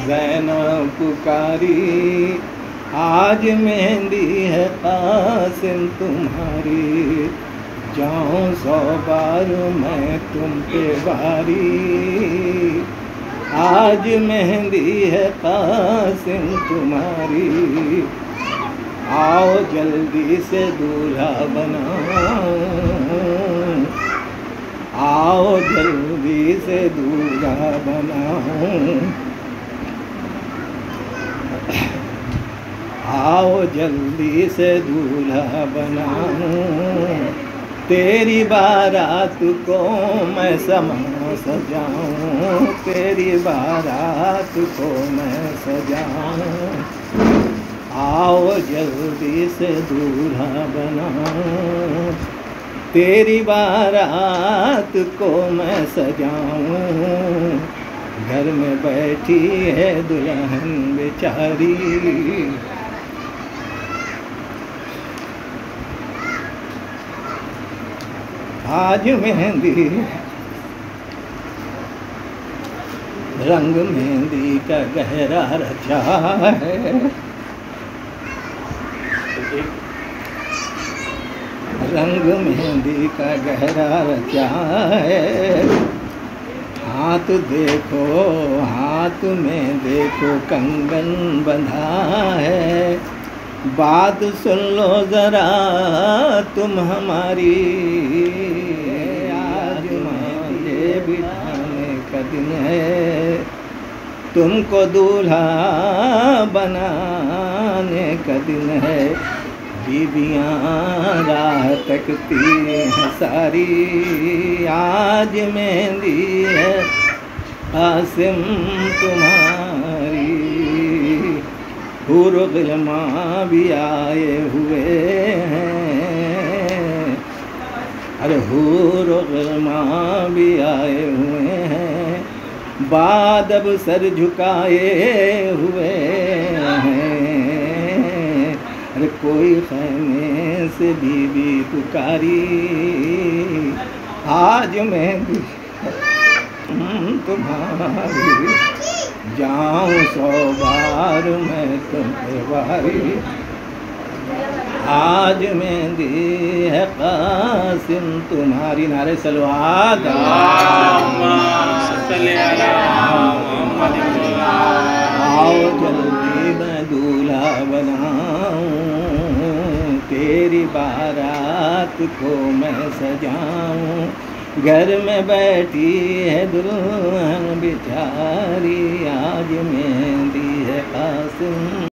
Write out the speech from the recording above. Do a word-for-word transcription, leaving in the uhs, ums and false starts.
ज़ैनब पुकारी, आज मेहंदी है कासिम तुम्हारी। जाऊं सौ बार मैं तुम पे बारी, आज मेहंदी है कासिम तुम्हारी। आओ जल्दी से दूल्हा बनाओ, आओ जल्दी से दूल्हा बनाओ, आओ जल्दी से दूल्हा बनाऊं। तेरी बारात को मैं समा सजाऊं, तेरी बारात को मैं सजाऊं। आओ जल्दी से दूल्हा बनाऊं, तेरी बारात को मैं सजाऊं। घर में बैठी है दुल्हन बेचारी, आज मेहंदी रंग मेहंदी का गहरा रचा है, रंग मेहंदी का गहरा रचा है। हाथ देखो, हाथ में देखो कंगन बंधा है। बात सुन लो जरा तुम हमारी, आज मेरे बिठाने का दिन है। तुमको दूल्हा बनाने का दिन है। बीबियाँ राह तकती हैं सारी, आज मेहंदी है कासिम तुम्हारी। हूर गिलमा भी आए हुए हैं, अरे हूर गिलमा भी आए हुए हैं। बादब सर झुकाए हुए हैं, अरे कोई खैमे से बीबी पुकारी। आज मेहंदी तुम्हारी, जाऊं सौ बार मैं तुम पे बारी। आज मेहंदी है कासिम तुम्हारी। नारे सलवात, आओ जल्दी मैं दूल्हा बनाऊं, तेरी बारात को मैं सजाऊं। घर में बैठी है दुल्हन बेचारी, आज मेहंदी है कासिम।